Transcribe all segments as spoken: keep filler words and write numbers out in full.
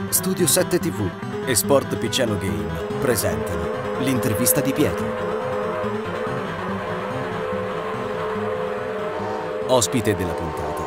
Studio sette T V e Sport Picciano Game presentano l'intervista di Pietro. Ospite della puntata.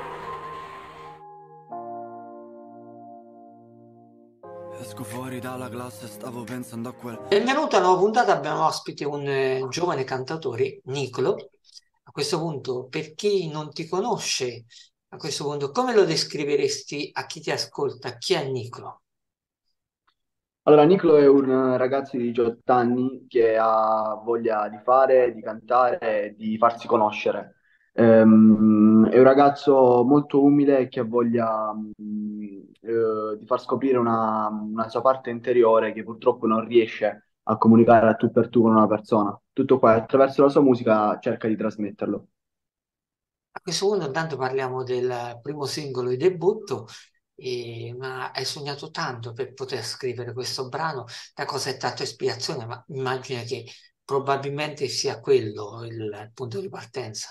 Esco fuori dalla classe, stavo pensando a quel... Benvenuto alla nuova puntata, abbiamo ospite un eh, giovane cantautore, Nicolo. A questo punto, per chi non ti conosce, a questo punto, come lo descriveresti a chi ti ascolta? Chi è Nicolo? Allora, Niclo è un ragazzo di diciotto anni che ha voglia di fare, di cantare e di farsi conoscere. Ehm, è un ragazzo molto umile e che ha voglia, mh, eh, di far scoprire una, una sua parte interiore che purtroppo non riesce a comunicare a tu per tu con una persona. Tutto qua, attraverso la sua musica cerca di trasmetterlo. A questo punto, intanto parliamo del primo singolo di debutto, e- ma hai sognato tanto per poter scrivere questo brano? Da cosa è tratto ispirazione? Ma immagino che probabilmente sia quello il il punto di partenza.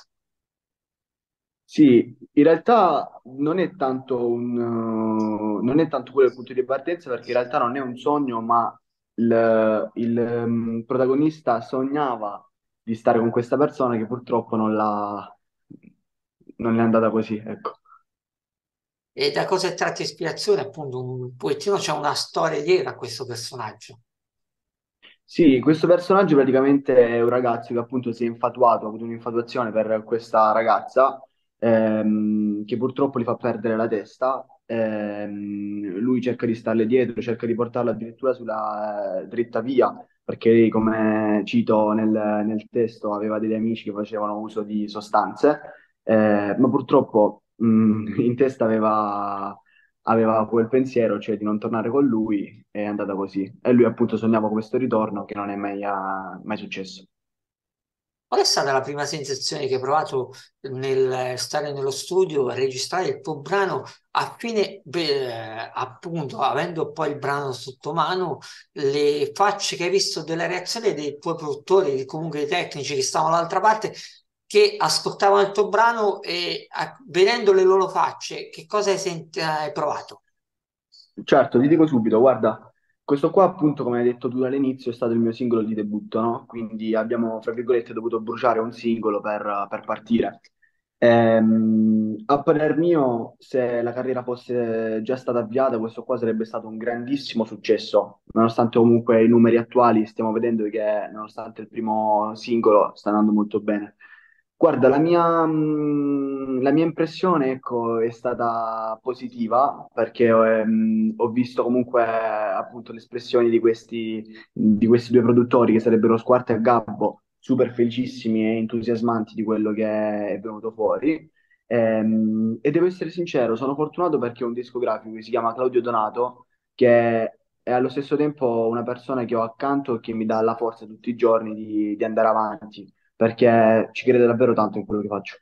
Sì, in realtà non è tanto un, eh, non è tanto quello il punto di partenza perché in realtà non è un sogno, ma il, il, ehm, protagonista sognava di stare con questa persona che purtroppo non l'ha, non è andata così, ecco. E da cosa è tratta ispirazione? Appunto, un pochettino c'è una storia dietro a questo personaggio. Sì, questo personaggio praticamente è un ragazzo che appunto si è infatuato, ha avuto un'infatuazione per questa ragazza ehm, che purtroppo gli fa perdere la testa. Ehm, lui cerca di starle dietro, cerca di portarla addirittura sulla eh, dritta via, perché lei, come cito nel, nel testo, aveva degli amici che facevano uso di sostanze, eh, ma purtroppo mh, in testa aveva aveva quel pensiero, cioè di non tornare con lui, è andata così. E lui appunto sognava questo ritorno che non è mai, ah, mai successo. Qual è stata la prima sensazione che hai provato nel stare nello studio a registrare il tuo brano a fine, beh, appunto, avendo poi il brano sotto mano, le facce che hai visto della reazione dei tuoi produttori, comunque dei tecnici che stavano dall'altra parte, che ascoltavano il tuo brano e a- vedendo le loro facce, che cosa hai, sent- hai provato? Certo, ti dico subito, guarda, questo qua appunto, come hai detto tu all'inizio, è stato il mio singolo di debutto, no? Quindi abbiamo, fra virgolette, dovuto bruciare un singolo per, per partire. Ehm, a parer mio, se la carriera fosse già stata avviata, questo qua sarebbe stato un grandissimo successo, nonostante comunque i numeri attuali stiamo vedendo che, nonostante il primo singolo, sta andando molto bene. Guarda, la mia, mh, la mia impressione, ecco, è stata positiva perché ehm, ho visto comunque eh, appunto le espressioni di questi, di questi due produttori che sarebbero Squarta e Gabbo, super felicissimi e entusiasmanti di quello che è venuto fuori. Ehm, e devo essere sincero, sono fortunato perché ho un discografico che si chiama Claudio Donato, che è allo stesso tempo una persona che ho accanto e che mi dà la forza tutti i giorni di di andare avanti perché ci crede davvero tanto in quello che faccio.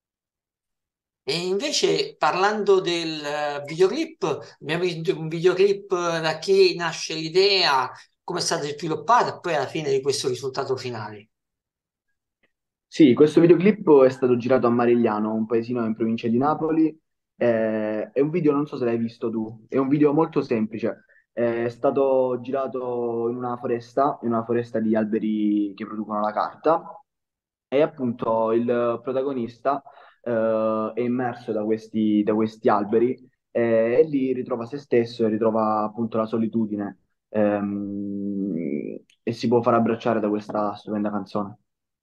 E invece parlando del eh, videoclip, abbiamo visto un videoclip eh, da chi nasce l'idea, come è stato sviluppato e poi alla fine di questo risultato finale. Sì, questo videoclip è stato girato a Marigliano, un paesino in provincia di Napoli. Eh, è un video, non so se l'hai visto tu, è un video molto semplice. È stato girato in una foresta, in una foresta di alberi che producono la carta. E appunto il protagonista eh, è immerso da questi, da questi alberi eh, e lì ritrova se stesso e ritrova appunto la solitudine ehm, e si può far abbracciare da questa stupenda canzone.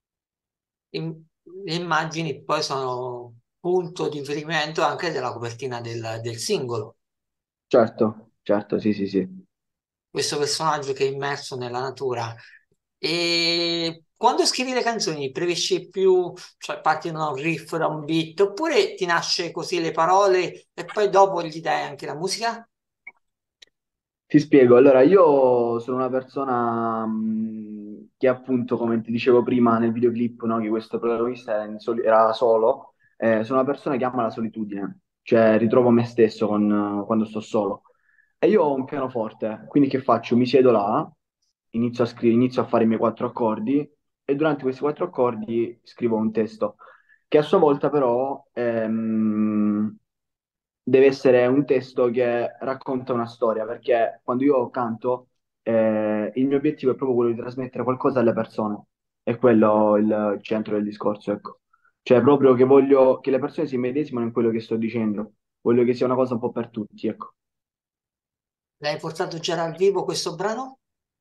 Im- Le immagini poi sono punto di riferimento anche della copertina del, del singolo. Certo, certo, sì, sì, sì. Questo personaggio che è immerso nella natura. E quando scrivi le canzoni, preferisci più, cioè parti da un riff, da un beat, oppure ti nasce così le parole e poi dopo gli dai anche la musica? Ti spiego, allora io sono una persona mh, che appunto, come ti dicevo prima nel videoclip, no, che questo protagonista era, in soli- era solo, eh, sono una persona che ama la solitudine, cioè ritrovo me stesso con- quando sto solo. E io ho un pianoforte, quindi che faccio? Mi siedo là, inizio a scrivere, inizio a fare i miei quattro accordi e durante questi quattro accordi scrivo un testo che a sua volta però ehm, deve essere un testo che racconta una storia, perché quando io canto, eh, il mio obiettivo è proprio quello di trasmettere qualcosa alle persone. È quello il, il centro del discorso, ecco. Cioè, proprio che voglio che le persone si immedesimano in quello che sto dicendo. Voglio che sia una cosa un po' per tutti, ecco. L'hai portato già dal vivo questo brano?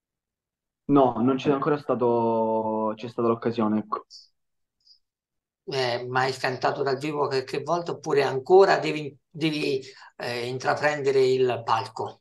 No, non c'è ancora stato, c'è stata l'occasione, ecco. Eh, ma hai cantato dal vivo qualche volta oppure ancora devi, devi eh, intraprendere il palco?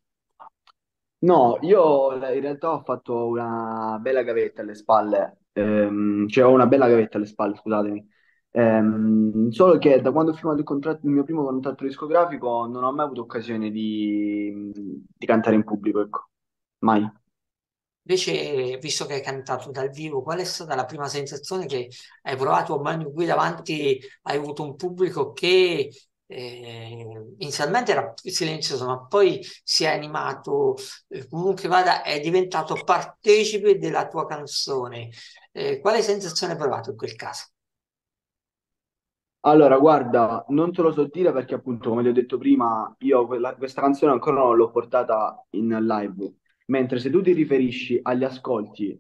No, io in realtà ho fatto una bella gavetta alle spalle, ehm, cioè ho una bella gavetta alle spalle, scusatemi. Ehm, solo che da quando ho firmato il contratto- il mio primo contratto discografico non ho mai avuto occasione di, di cantare in pubblico, ecco, mai. Invece, visto che hai cantato dal vivo, qual è stata la prima sensazione che hai provato quando qui davanti hai avuto un pubblico che eh, inizialmente era silenzioso, ma poi si è animato, eh, comunque vada, è diventato partecipe della tua canzone. Eh, quale sensazione hai provato in quel caso? Allora, guarda, non te lo so dire perché appunto, come ti ho detto prima, io quella- questa canzone ancora non l'ho portata in live, mentre se tu ti riferisci agli ascolti,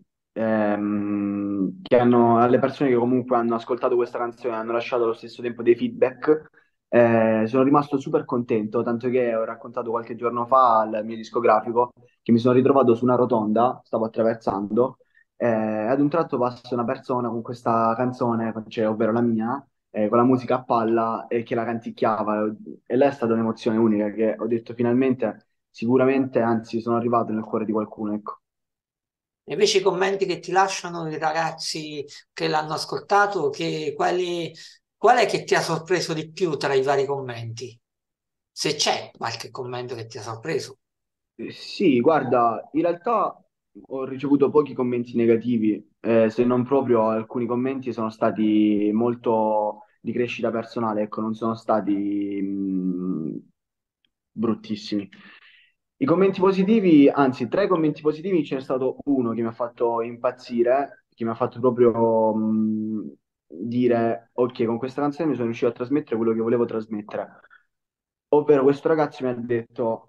ehm, che hanno, alle persone che comunque hanno ascoltato questa canzone e hanno lasciato allo stesso tempo dei feedback, eh, sono rimasto super contento, tanto che ho raccontato qualche giorno fa al mio discografico che mi sono ritrovato su una rotonda, stavo attraversando, eh, ad un tratto passa una persona con questa canzone, cioè, ovvero la mia, eh, con la musica a palla e che la canticchiava. E là è stata un'emozione unica che ho detto finalmente, sicuramente, anzi, sono arrivato nel cuore di qualcuno, ecco. E invece i commenti che ti lasciano i ragazzi che l'hanno ascoltato, che, quali, qual è che ti ha sorpreso di più tra i vari commenti? Se c'è qualche commento che ti ha sorpreso. Eh, Sì, guarda, in realtà ho ricevuto pochi commenti negativi, eh, se non proprio alcuni commenti sono stati molto di crescita personale, ecco, non sono stati mh, bruttissimi. I commenti positivi, anzi, tra i commenti positivi ce n'è stato uno che mi ha fatto impazzire, che mi ha fatto proprio mh, dire, ok, con questa canzone mi sono riuscito a trasmettere quello che volevo trasmettere. Ovvero questo ragazzo mi ha detto,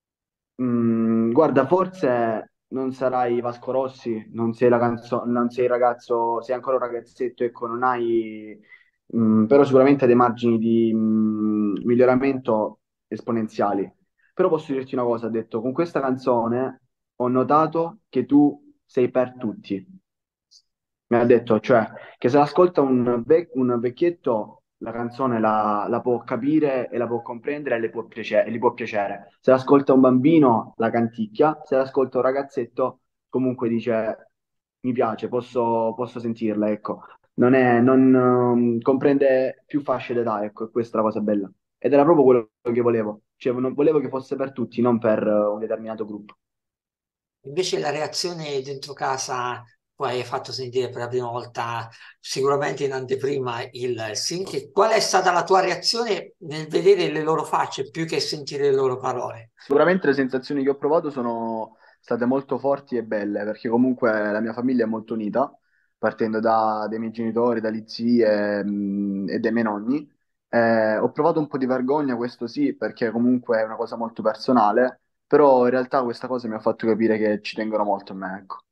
mm, guarda, forse non sarai Vasco Rossi, non sei la canzo- non sei il ragazzo, sei ancora un ragazzetto, ecco, non hai, mm, però sicuramente hai dei margini di mm, miglioramento esponenziali. Però posso dirti una cosa, ha detto, con questa canzone ho notato che tu sei per tutti. Mi ha detto, cioè, che se l'ascolta un, vec- un vecchietto, la canzone la, la può capire e la può comprendere e le può piace- e gli può piacere. Se l'ascolta un bambino, la canticchia. Se l'ascolta un ragazzetto, comunque dice, mi piace, posso, posso sentirla, ecco. Non è, non, um, comprende più fasce d'età, ecco, e questa è la cosa bella. Ed era proprio quello che volevo. Cioè, non- volevo che fosse per tutti, non per uh, un determinato gruppo. Invece la reazione dentro casa, poi hai fatto sentire per la prima volta, sicuramente in anteprima, il sync. Qual è stata la tua reazione nel vedere le loro facce più che sentire le loro parole? Sicuramente le sensazioni che ho provato sono state molto forti e belle, perché comunque la mia famiglia è molto unita, partendo da, dai miei genitori, dalle zie, mh, e dai miei nonni. Eh, ho provato un po' di vergogna, questo sì, perché comunque è una cosa molto personale, però in realtà questa cosa mi ha fatto capire che ci tengono molto a me, ecco.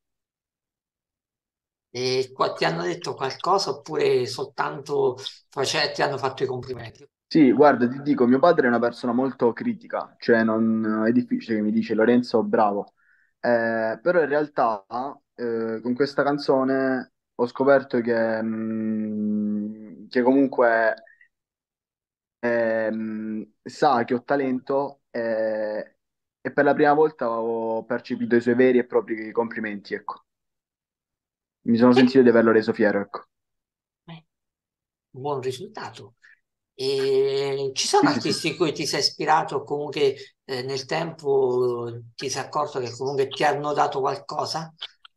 E qua ti hanno detto qualcosa oppure soltanto face- ti hanno fatto i complimenti? Sì, guarda, ti dico, mio padre è una persona molto critica, cioè non, è difficile che mi dice Lorenzo, bravo. Eh, però in realtà eh, con questa canzone ho scoperto che, mh, che comunque ehm, sa che ho talento, eh, e per la prima volta ho percepito i suoi veri e propri complimenti, ecco. Mi sono Eh, sentito di averlo reso fiero, ecco. eh, buon risultato. E ci sono Sì, sì, sì. artisti in cui ti sei ispirato o comunque eh, nel tempo ti sei accorto che comunque ti hanno dato qualcosa?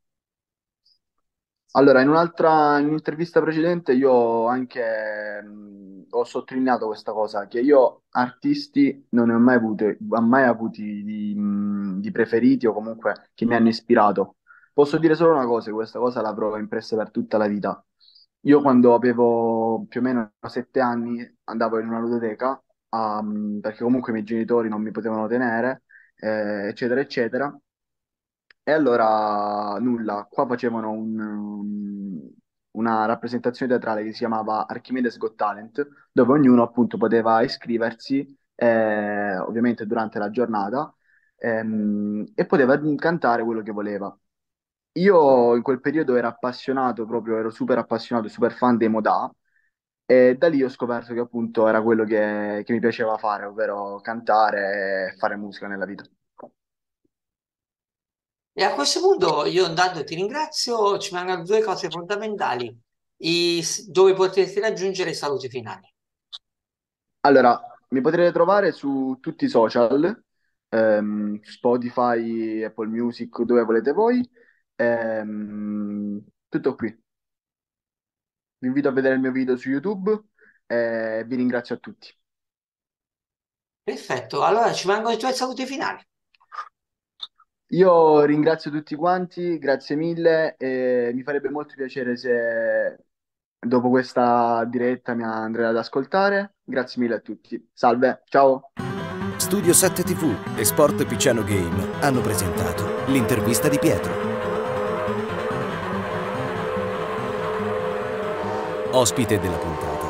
Allora, in un'altra in un'intervista precedente io ho anche mh, ho sottolineato questa cosa, che io artisti non ne ho mai avuti, mai avuti di, mh, di preferiti o comunque che mi hanno ispirato. Posso dire solo una cosa, e questa cosa l'avrò impressa per tutta la vita. Io quando avevo più o meno sette anni andavo in una ludoteca a- perché comunque i miei genitori non mi potevano tenere, eh, eccetera, eccetera. E allora nulla, qua facevano un, um, una rappresentazione teatrale che si chiamava Archimedes Got Talent, dove ognuno appunto poteva iscriversi, eh, ovviamente durante la giornata, ehm, e poteva cantare quello che voleva. Io in quel periodo ero appassionato, proprio ero super appassionato, super fan dei Modà, e da lì ho scoperto che appunto era quello che, che mi piaceva fare, ovvero cantare e fare musica nella vita. E a questo punto io andando ti ringrazio, ci mancano due cose fondamentali, i- dove potresti raggiungere i saluti finali. Allora, mi potrete trovare su tutti i social, ehm, Spotify, Apple Music, dove volete voi. Ehm, tutto qui. Vi invito a vedere il mio video su YouTube e vi ringrazio a tutti. Perfetto, allora ci mancano i tuoi saluti finali. Io ringrazio tutti quanti, grazie mille e mi farebbe molto piacere se dopo questa diretta mi andrete ad ascoltare. Grazie mille a tutti. Salve, ciao. Studio sette T V e Sport Picciano Game hanno presentato l'intervista di Pietro. Ospite della puntata.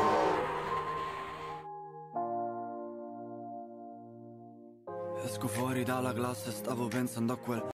Esco fuori dalla classe, stavo pensando a quel